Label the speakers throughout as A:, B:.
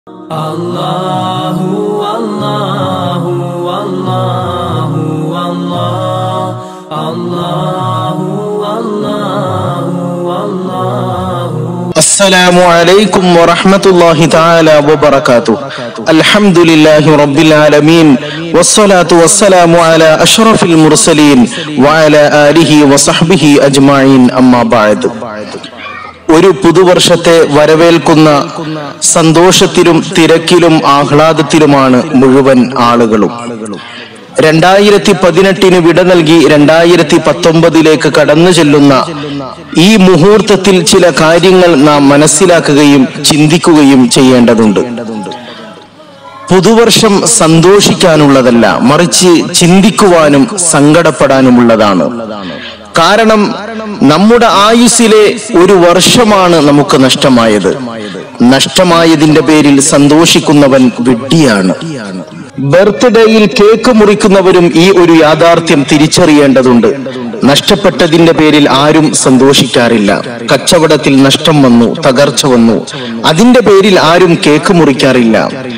A: Allahu Allahu Allahu Allahu Allahu Allahu.
B: Assalamu alaikum wa rahmatullahi ta'ala wa barakatuh. Alhamdulillahi rabbil alamin. Wassalatu wassalamu ala ashrafil mursalin wa ala alihi wa sahbihi ajma'in. Amma ba'd. ഒരു പുതുവർഷത്തെ വരവേൽക്കുന്ന സന്തോഷത്തിലും തിരക്കിലും ആഹ്ലാദത്തിലുമാണ് മുഴുവൻ ആളുകളും. 2018 വിട നൽകി 2019 കടന്നു ചെല്ലുന്ന ഈ മുഹൂർത്തത്തിൽ ചില കാര്യങ്ങൾ നാം മനസ്സിലാക്കുകയും ചിന്തിക്കുകയും ചെയ്യേണ്ടതുണ്ട്. പുതുവർഷം സന്തോഷിക്കാനുള്ളതല്ല, മറിച്ച് ചിന്തിക്കുവാനും സങ്കടപ്പെടാനുമുള്ളതാണ്. കാരണം നമ്മുടെ ആയുസ്സിലെ ഒരു വർഷമാണ് നമുക്ക് നഷ്ടമായത്. നഷ്ടമായതിന്റെ പേരിൽ സന്തോഷിക്കുന്നവൻ വിഡ്ഢിയാണ്. ബർത്ത്ഡേയിൽ കേക്ക് മുറിക്കുന്നവരും ഈ ഒരു യാഥാർത്ഥ്യം തിരിച്ചറിയേണ്ടതുണ്ട്. നഷ്ടപ്പെട്ടതിന്റെ പേരിൽ ആരും സന്തോഷിക്കാറില്ല. കച്ചവടത്തിൽ നഷ്ടം വന്നു, തകർച്ച വന്നു, അതിന്റെ പേരിൽ ആരും കേക്ക് മുറിക്കാറില്ല.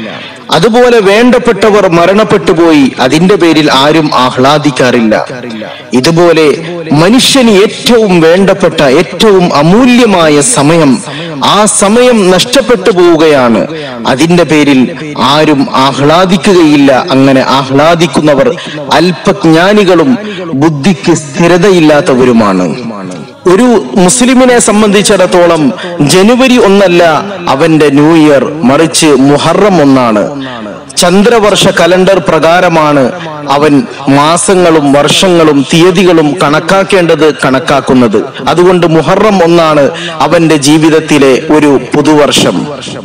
B: അതുപോലെ വേണ്ടപ്പെട്ടവർ മരണപ്പെട്ടു പോയി, അതിന്റെ പേരിൽ ആരും ആഹ്ലാദിക്കാറില്ല. ഇതുപോലെ മനുഷ്യന് ഏറ്റവും വേണ്ടപ്പെട്ട ഏറ്റവും അമൂല്യമായ സമയം, ആ സമയം നഷ്ടപ്പെട്ടു പോവുകയാണ്. അതിന്റെ പേരിൽ ആരും ആഹ്ലാദിക്കുകയില്ല. അങ്ങനെ ആഹ്ലാദിക്കുന്നവർ അല്പജ്ഞാനികളും ബുദ്ധിക്ക് സ്ഥിരതയില്ലാത്തവരുമാണ്. ഒരു മുസ്ലിമിനെ സംബന്ധിച്ചിടത്തോളം ജനുവരി 1 അവന്റെ ന്യൂ ഇയർ, മറിച്ച് മുഹറം 1. ചന്ദ്രവർഷ കലണ്ടർ പ്രകാരമാണ് അവൻ മാസങ്ങളും വർഷങ്ങളും തീയതികളും കണക്കാക്കുന്നത്. അതുകൊണ്ട് മുഹറം 1 അവന്റെ ജീവിതത്തിലെ ഒരു പുതുവർഷം.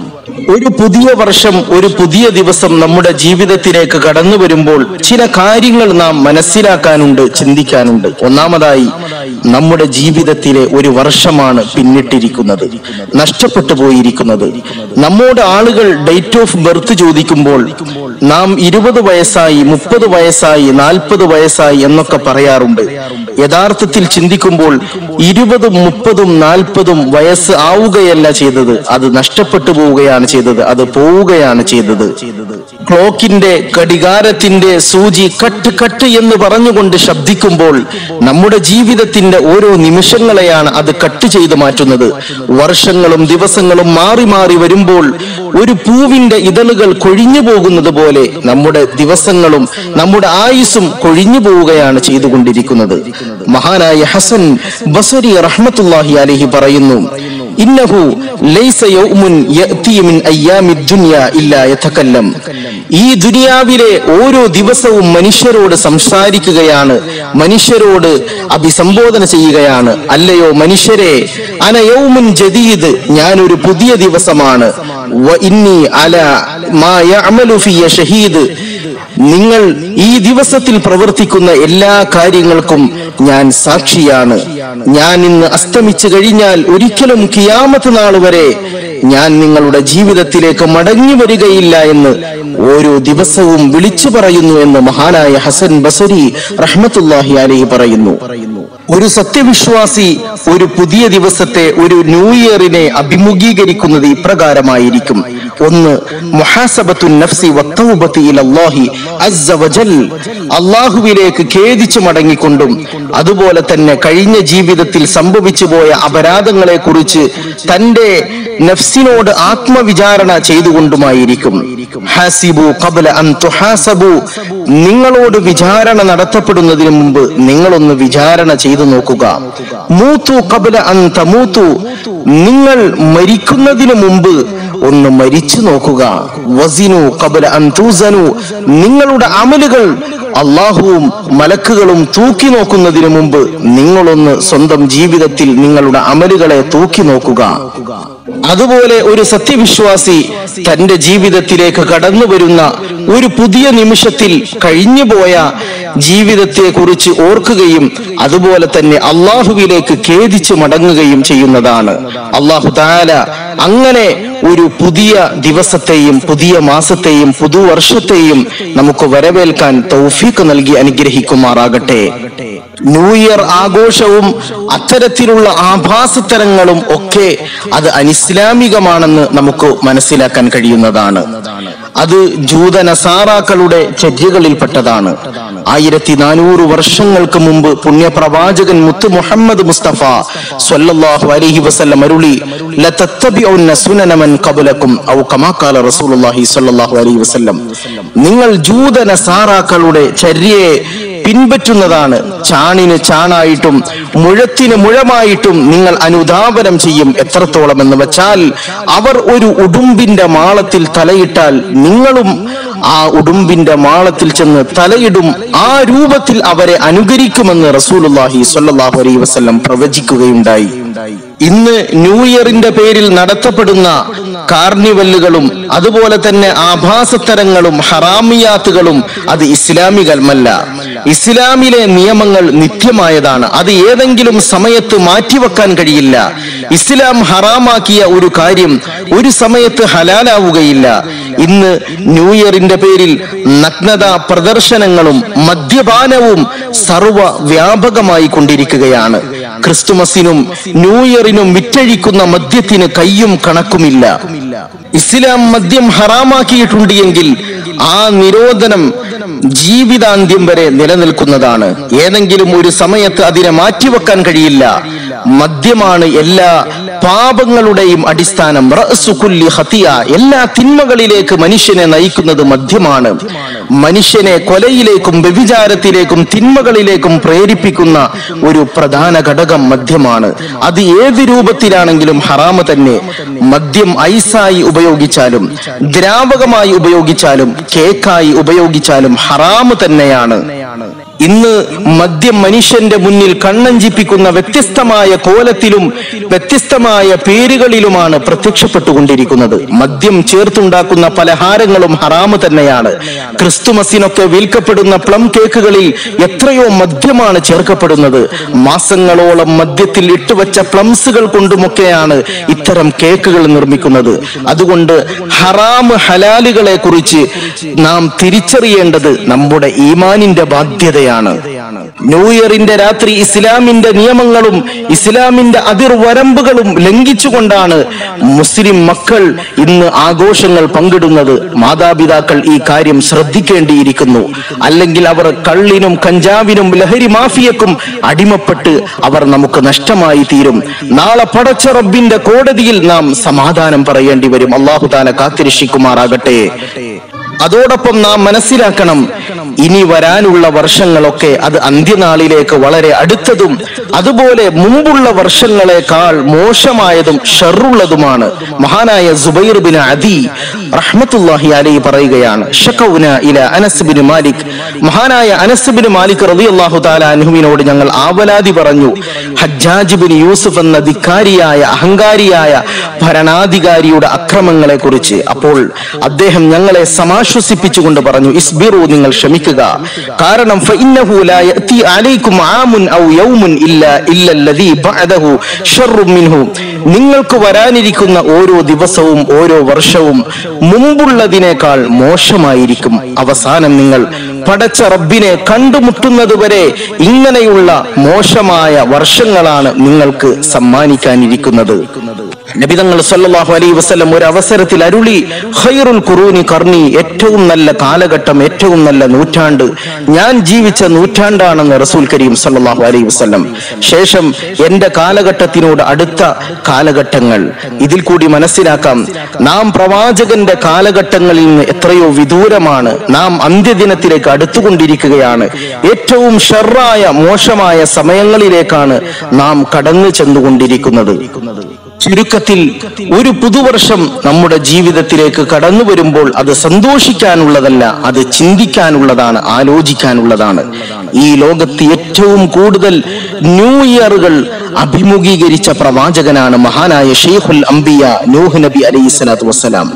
B: ഒരു പുതിയ വർഷം, ഒരു പുതിയ ദിവസം നമ്മുടെ ജീവിതത്തിലേക്ക് കടന്നു വരുമ്പോൾ ചില കാര്യങ്ങൾ നാം മനസ്സിലാക്കാനുണ്ട്, ചിന്തിക്കാനുണ്ട്. ഒന്നാമതായി, നമ്മുടെ ജീവിതത്തിലെ ഒരു വർഷമാണ് പിന്നിട്ടിരിക്കുന്നത്, നഷ്ടപ്പെട്ടു പോയിരിക്കുന്നത്. നമ്മോട് ആളുകൾ ഡേറ്റ് ഓഫ് ബർത്ത് ചോദിക്കുമ്പോൾ നാം 20 വയസ്സായി, 30 വയസ്സായി, 40 വയസ്സായി എന്നൊക്കെ പറയാറുണ്ട്. യഥാർത്ഥത്തിൽ ചിന്തിക്കുമ്പോൾ 20, 30, 40 വയസ്സ് ആവുകയല്ല ചെയ്തത്, അത് നഷ്ടപ്പെട്ടു പോവുകയാണ് ചെയ്തത്, അത് പോവുകയാണ് ചെയ്തത്. ക്ലോക്കിന്റെ, ഘടികാരത്തിന്റെ സൂചി കട്ട് കട്ട് എന്ന് പറഞ്ഞുകൊണ്ട് ശബ്ദിക്കുമ്പോൾ നമ്മുടെ ജീവിതത്തിന്റെ ഓരോ നിമിഷങ്ങളെയാണ് അത് കട്ട് ചെയ്ത് മാറ്റുന്നത്. വർഷങ്ങളും ദിവസങ്ങളും മാറി മാറി വരുമ്പോൾ ഒരു പൂവിന്റെ ഇതളുകൾ കൊഴിഞ്ഞു പോകുന്നത് പോലെ നമ്മുടെ ദിവസങ്ങളും നമ്മുടെ ആയുസ്സും കൊഴിഞ്ഞു പോവുകയാണ് ചെയ്തുകൊണ്ടിരിക്കുന്നത്. മഹാനായ ഹസൻ ബസരി റഹ്മത്തുള്ളാഹി അലൈഹി പറയുന്നു, ഇന്നഹു ലൈസ യൗമുൻ യഅതി മിൻ അയ്യാമിദ് ദുനിയ ഇല്ലാ യതകല്ലം. ഈ ദുനിയാവിലെ ഓരോ ദിവസവും മനുഷ്യരോട് സംസാരിക്കുകയാണ്, മനുഷ്യരോട് അഭിസംബോധന ചെയ്യുകയാണ്. അല്ലയോ മനുഷ്യരെ, അന യൗമുൻ ജദീദ്, ഞാനൊരു പുതിയ ദിവസമാണ്. വ ഇന്നി അലാ മാ യഅമലു ഫിയ ഷഹീദ്, നിങ്ങൾ ഈ ദിവസത്തിൽ പ്രവർത്തിക്കുന്ന എല്ലാ കാര്യങ്ങൾക്കും ഞാൻ സാക്ഷിയാണ്. ഞാൻ ഇന്ന് അസ്തമിച്ചു കഴിഞ്ഞാൽ ഒരിക്കലും ഖിയാമത്ത് നാൾ വരെ ഞാൻ നിങ്ങളുടെ ജീവിതത്തിലേക്ക് മടങ്ങി വരികയില്ല എന്ന് ഓരോ ദിവസവും വിളിച്ചു പറയുന്നു എന്ന് മഹാനായ ഹസൻ ബസരി റഹ്മത്തുള്ളാഹി അലൈഹി പറയുന്നു. ഒരു സത്യവിശ്വാസി ഒരു പുതിയ ദിവസത്തെ, ഒരു ന്യൂ ഇയറിനെ അഭിമുഖീകരിക്കുന്നത് ഇപ്രകാരമായിരിക്കും. 1. മുഹാസബത്തുൻ നഫ്സി വത്തൗബത്തി ഇലല്ലാഹി അസ്സ വജൽ, അല്ലാഹുവിലേക്ക് ഖേദിച്ചു മടങ്ങിക്കൊണ്ടും അതുപോലെ തന്നെ കഴിഞ്ഞ ജീവിതത്തിൽ സംഭവിച്ചു പോയ അപരാധങ്ങളെ കുറിച്ച് തന്റെ നഫ്സിനോട് ആത്മവിചാരണ ചെയ്തുകൊണ്ടുമായിരിക്കും. ഹാസിബു ഖബ്ല അൻ തുഹാസബു, നിങ്ങളോട് വിചാരണ നടത്തപ്പെടുന്നതിന് മുമ്പ് നിങ്ങളൊന്ന് വിചാരണ ചെയ്തു നോക്കുക. മൂതു ഖബ്ല അൻ തമൂതു, നിങ്ങൾ മരിക്കുന്നതിന് മുമ്പ് ഒന്ന് മരിച്ചു നോക്കുക. വസിനു ഖബ്ല അൻ തുസനു, നിങ്ങളുടെ അമലുകൾ അല്ലാഹുവും മലക്കുകളും തൂക്കി നോക്കുന്നതിന് മുമ്പ് നിങ്ങളൊന്ന് സ്വന്തം ജീവിതത്തിൽ നിങ്ങളുടെ അമലുകളെ തൂക്കി നോക്കുക. അതുപോലെ ഒരു സത്യവിശ്വാസി തന്റെ ജീവിതത്തിലേക്ക് കടന്നു വരുന്ന ഒരു പുതിയ നിമിഷത്തിൽ കഴിഞ്ഞുപോയ ജീവിതത്തെ കുറിച്ച് ഓർക്കുകയും അതുപോലെ തന്നെ അള്ളാഹുവിലേക്ക് ഖേദിച്ചു മടങ്ങുകയും ചെയ്യുന്നതാണ്. അല്ലാഹു തആല അങ്ങനെ ഒരു പുതിയ ദിവസത്തെയും പുതിയ മാസത്തെയും പുതുവർഷത്തെയും നമുക്ക് വരവേൽക്കാൻ തൗഫീഖ് നൽകി അനുഗ്രഹിക്കുമാറാകട്ടെ. ന്യൂ ഇയർ ആഘോഷവും അത്തരത്തിലുള്ള ആഭാസത്തരങ്ങളും ഒക്കെ അത് അനിസ്ലാമികമാണെന്ന് നമുക്ക് മനസ്സിലാക്കാൻ കഴിയുന്നതാണ്. അത് ജൂത നസാറാക്കളുടെ ചര്യകളിൽപ്പെട്ടതാണ്. 1400 വർഷങ്ങൾക്ക് മുമ്പ് പുണ്യപ്രവാചകൻ മുത്ത് മുഹമ്മദ് മുസ്തഫ സ്വല്ലല്ലാഹു അലൈഹി വസല്ലം അരുളി, ലതത്തബിഉന്ന സുനന മൻ ഖബലകും ഔ കമാ ഖാല റസൂലുള്ളാഹി സ്വല്ലല്ലാഹു അലൈഹി വസല്ലം. നിങ്ങൾ ജൂത നസാറാക്കളുടെ ചര്യയെ പിൻപറ്റുന്നതാണ്. ചാണിന് ചാണായിട്ടും മുഴത്തിന് മുഴമായിട്ടും നിങ്ങൾ അനുധാവനം ചെയ്യും. എത്രത്തോളം എന്ന് വെച്ചാൽ, അവർ ഒരു ഉടുമ്പിന്റെ മാളത്തിൽ തലയിട്ടാൽ നിങ്ങളും ആ ഉടുമ്പിന്റെ മാളത്തിൽ ചെന്ന് തലയിടും. ആ രൂപത്തിൽ അവരെ അനുകരിക്കുമെന്ന് റസൂലുള്ളാഹി സ്വല്ലല്ലാഹു അലൈഹി വസല്ലം പ്രവചിക്കുകയുണ്ടായി. ഇന്ന് ന്യൂ ഇയറിന്റെ പേരിൽ നടത്തപ്പെടുന്ന കാർണിവലുകളും അതുപോലെ തന്നെ ആഭാസത്തരങ്ങളും ഹറാമിയാത്തുകളും അത് ഇസ്ലാമികമല്ല. ഇസ്ലാമിലെ നിയമങ്ങൾ നിത്യമായതാണ്. അത് ഏതെങ്കിലും സമയത്ത് മാറ്റിവെക്കാൻ കഴിയില്ല. ഇസ്ലാം ഹറാമാക്കിയ ഒരു കാര്യം ഒരു സമയത്ത് ഹലാലാവുകയില്ല. ഇന്ന് ന്യൂ ഇയറിന്റെ പേരിൽ നഗ്നത പ്രദർശനങ്ങളും മദ്യപാനവും സർവ വ്യാപകമായി കൊണ്ടിരിക്കുകയാണ്. ക്രിസ്തുമസിനും ന്യൂ ഇയറിനും വിറ്റഴിക്കുന്ന മദ്യത്തിന് കയ്യും കണക്കുമില്ല. ഇസ്ലാം മദ്യം ഹറാമാക്കിയിട്ടുണ്ട് എങ്കിൽ ആ നിരോധനം ജീവിതാന്ത്യം വരെ നിലനിൽക്കുന്നതാണ്. ഏതെങ്കിലും ഒരു സമയത്ത് അതിനെ മാറ്റിവെക്കാൻ കഴിയില്ല. മദ്യമാണ് എല്ലാ പാപങ്ങളുടെയും അടിസ്ഥാനം. റഅ്സു കുല്ലി ഖതിയ, എല്ലാ തിന്മകളിലേക്ക് മനുഷ്യനെ നയിക്കുന്നത് മദ്യമാണ്. മനുഷ്യനെ കൊലയിലേക്കും വ്യഭിചാരത്തിലേക്കും തിന്മകളിലേക്കും പ്രേരിപ്പിക്കുന്ന ഒരു പ്രധാന ഘടകം മദ്യമാണ്. അത് ഏത് രൂപത്തിലാണെങ്കിലും ഹറാമ് തന്നെ. മദ്യം ഐസായി ഉപയോഗിച്ചാലും ദ്രാവകമായി ഉപയോഗിച്ചാലും കേക്കായി ഉപയോഗിച്ചാലും ഹറാമ് തന്നെയാണ്. ഇന്ന് മദ്യം മനുഷ്യന്റെ മുന്നിൽ കണ്ണഞ്ചിപ്പിക്കുന്ന വ്യത്യസ്തമായ കോലത്തിലും വ്യത്യസ്തമായ പേരുകളിലുമാണ് പ്രത്യക്ഷപ്പെട്ടുകൊണ്ടിരിക്കുന്നത്. മദ്യം ചേർത്തുണ്ടാക്കുന്ന പലഹാരങ്ങളും ഹറാമ് തന്നെയാണ്. ക്രിസ്തുമസിനൊക്കെ വിൽക്കപ്പെടുന്ന പ്ലം കേക്കുകളിൽ എത്രയോ മദ്യമാണ് ചേർക്കപ്പെടുന്നത്. മാസങ്ങളോളം മദ്യത്തിൽ ഇട്ടുവച്ച പ്ലംസുകൾ കൊണ്ടുമൊക്കെയാണ് ഇത്തരം കേക്കുകൾ നിർമ്മിക്കുന്നത്. അതുകൊണ്ട് ഹറാം ഹലാലുകളെ കുറിച്ച് നാം തിരിച്ചറിയേണ്ടത് നമ്മുടെ ഈമാനിന്റെ ബാധ്യതയാണ്. ന്യൂ ഇയറിന്റെ രാത്രി ഇസ്ലാമിന്റെ നിയമങ്ങളും ഇസ്ലാമിന്റെ അതിർവരമ്പുകളും ലംഘിച്ചുകൊണ്ടാണ് മുസ്ലിം മക്കൾ ഇന്ന് ആഘോഷങ്ങൾ പങ്കിടുന്നത്. മാതാപിതാക്കൾ ഈ കാര്യം ശ്രദ്ധിക്കേണ്ടിയിരിക്കുന്നു. അല്ലെങ്കിൽ അവർ കള്ളിനും കഞ്ചാവിനും ലഹരി മാഫിയക്കും അടിമപ്പെട്ട് അവർ നമുക്ക് നഷ്ടമായി തീരും. നാളെ പടച്ച റബ്ബിന്റെ കോടതിയിൽ നാം സമാധാനം പറയേണ്ടി വരും. അല്ലാഹു തആല കാത്തിരക്ഷിക്കുമാറാകട്ടെ. അതോടൊപ്പം നാം മനസ്സിലാക്കണം, ഇനി വരാനുള്ള വർഷങ്ങളൊക്കെ അത് അന്ത്യനാളിലേക്ക് വളരെ അടുത്തതും അതുപോലെ മുമ്പുള്ള വർഷങ്ങളെക്കാൾ മോശമായതും ഷർറുള്ളതുമാണ്. മഹാനായ സുബൈർ ബിൻ അദി റഹ്മത്തുള്ളാഹി അലൈഹി പറയുകയാണ്, ശകൗന ഇല അനസ് ബിൻ മാലിക്, മഹാനായ അനസ് ബിൻ മാലിക് റളിയല്ലാഹു തആല അൻഹുവിനോട് ഞങ്ങൾ ആവലാതി പറഞ്ഞു, ഹജ്ജാജ് ബിൻ യൂസുഫ് എന്ന ധിക്കാരിയായ അഹങ്കാരിയായ ഭരണാധികാരിയുടെ അക്രമങ്ങളെ കുറിച്ച്. അപ്പോൾ അദ്ദേഹം ഞങ്ങളെ സമാശ്വസിപ്പിച്ചുകൊണ്ട് പറഞ്ഞു, ഇസ്ബിറു, നിങ്ങൾ ക്ഷമിക്കുക. കാരണം ഫഇന്നഹു ലാ യഅതി അലൈക്കും ആമുൻ ഔ യൗമുൻ ഇല്ലാ അല്ലദീ ബഅദഹു ശർറുൻ മിൻഹു. നിങ്ങൾക്ക് വരാനിരിക്കുന്ന ഓരോ ദിവസവും ഓരോ വർഷവും മുമ്പുള്ളതിനേക്കാൾ മോശമായിരിക്കും. അവസാനം നിങ്ങൾ പടച്ച റബ്ബിനെ കണ്ടുമുട്ടുന്നത് വരെ ഇങ്ങനെയുള്ള മോശമായ വർഷങ്ങളാണ് നിങ്ങൾക്ക് സമ്മാനിക്കാനിരിക്കുന്നത്. നബി തങ്ങൾ സല്ലല്ലാഹു അലൈഹി വസല്ലം ഒരു അവസരത്തിൽ അരുളി, ഖൈറുൽ ഖുറൂനി ഖർനി, ഏറ്റവും നല്ല കാലഘട്ടം, ഏറ്റവും നല്ല നൂറ്റാണ്ട് ഞാൻ ജീവിച്ച നൂറ്റാണ്ടാണെന്ന് റസൂൽ കരീം സല്ലല്ലാഹു അലൈഹി വസല്ലം. ശേഷം എന്റെ കാലഘട്ടത്തിനോട് അടുത്ത കാലഘട്ടങ്ങൾ. ഇതിൽ കൂടി മനസ്സിലാക്കാം, നാം പ്രവാചകന്റെ കാലഘട്ടങ്ങളിൽ നിന്ന് എത്രയോ വിദൂരമാണ്. നാം അന്ത്യദിനത്തിലേക്ക് അടുത്തുകൊണ്ടിരിക്കുകയാണ്. ഏറ്റവും ഷർറായ മോശമായ സമയങ്ങളിലേക്കാണ് നാം കടന്നു ചെന്നുകൊണ്ടിരിക്കുന്നത്. ചുരുക്കത്തിൽ ഒരു പുതുവർഷം നമ്മുടെ ജീവിതത്തിലേക്ക് കടന്നു വരുമ്പോൾ അത് സന്തോഷിക്കാനുള്ളതല്ല, അത് ചിന്തിക്കാനുള്ളതാണ്, ആലോചിക്കാനുള്ളതാണ്. ഈ ലോകത്ത് ഏറ്റവും കൂടുതൽ ന്യൂ ഇയറുകൾ അഭിമുഖീകരിച്ച പ്രവാചകനാണ് മഹാനായ ഷെയ്ഖുൽ അംബിയ നൂഹ് നബി അലൈഹി സ്വലാത്തു വസ്സലാം.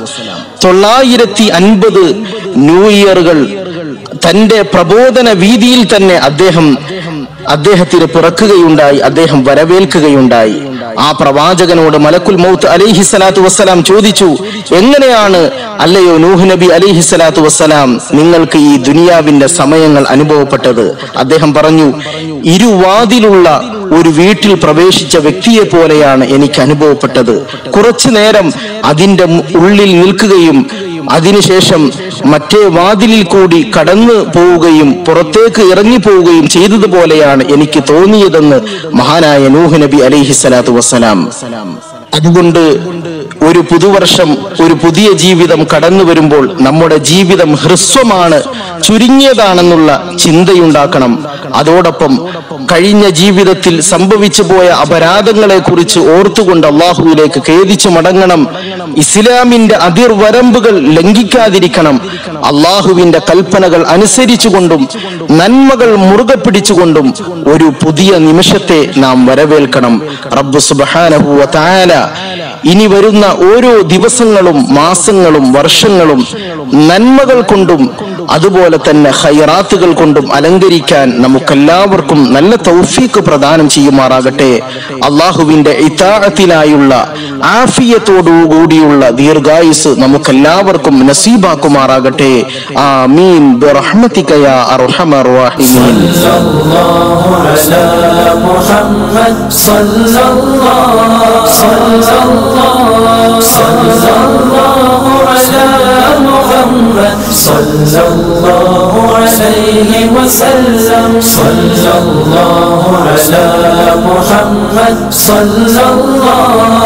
B: 950 ന്യൂ ഇയറുകൾ തന്റെ പ്രബോധന വീതിയിൽ തന്നെ അദ്ദേഹം അദ്ദേഹത്തിന് പിറക്കുകയുണ്ടായി. അദ്ദേഹം വരവേൽക്കുകയുണ്ടായി. ആ പ്രവാചകനോട് മലക്കുൽ മൗത്ത് അലൈഹി സ്വലാത്തു വസ്സലാം ചോദിച്ചു, എങ്ങനെയാണ് അല്ലയോ നൂഹ് നബി അലൈഹി സ്വലാത്തു വസ്സലാം നിങ്ങൾക്ക് ഈ ദുനിയാവിന്റെ സമയങ്ങൾ അനുഭവപ്പെട്ടത്? അദ്ദേഹം പറഞ്ഞു, ഇരുവാതിലുള്ള ഒരു വീട്ടിൽ പ്രവേശിച്ച വ്യക്തിയെ പോലെയാണ് എനിക്ക് അനുഭവപ്പെട്ടത്. കുറച്ചു നേരം അതിന്റെ ഉള്ളിൽ നിൽക്കുകയും അതിനുശേഷം മറ്റേ വാതിലിൽ കൂടി കടന്നു പോവുകയും പുറത്തേക്ക് ഇറങ്ങിപ്പോവുകയും ചെയ്തതുപോലെയാണ് എനിക്ക് തോന്നിയതെന്ന് മഹാനായ നൂഹ് നബി അലൈഹി സ്വലാത്തു വസ്സലാം. അതുകൊണ്ട് ഒരു പുതുവർഷം, ഒരു പുതിയ ജീവിതം കടന്നു വരുമ്പോൾ നമ്മുടെ ജീവിതം ഹ്രസ്വമാണ്, ചുരുങ്ങിയതാണെന്നുള്ള ചിന്തയുണ്ടാക്കണം. അതോടൊപ്പം കഴിഞ്ഞ ജീവിതത്തിൽ സംഭവിച്ചു പോയ അപരാധങ്ങളെ കുറിച്ച് ഓർത്തുകൊണ്ട് അള്ളാഹുവിലേക്ക് ഖേദിച്ചു മടങ്ങണം. ഇസ്ലാമിന്റെ അതിർവരമ്പുകൾ ലംഘിക്കാതിരിക്കണം. അള്ളാഹുവിന്റെ കൽപ്പനകൾ അനുസരിച്ചുകൊണ്ടും നന്മകൾ മുറുകെ പിടിച്ചുകൊണ്ടും ഒരു പുതിയ നിമിഷത്തെ നാം വരവേൽക്കണം. റബ്ബ് സുബ്ഹാനഹു വ തആല ഇനി വരുന്ന ഓരോ ദിവസങ്ങളും മാസങ്ങളും വർഷങ്ങളും നന്മകൾ കൊണ്ടും അതുപോലെ തന്നെ ഖൈറാത്തുകൾ കൊണ്ടും അലങ്കരിക്കാൻ നമുക്കെല്ലാവർക്കും നല്ല തൗഫീഖ് പ്രദാനം ചെയ്യുമാറാകട്ടെ. അള്ളാഹുവിന്റെ ഇതാഅത്തിലായുള്ള ആഫിയത്തോടുകൂടിയുള്ള ദീർഘായുസ് നമുക്കെല്ലാവർക്കും നസീബാക്കുമാറാകട്ടെ. ആമീൻ ബിറഹ്മതിക യാ അർഹമർ റഹീമീൻ.
A: صلى الله عليه وسلم صلى الله على محمد صلى الله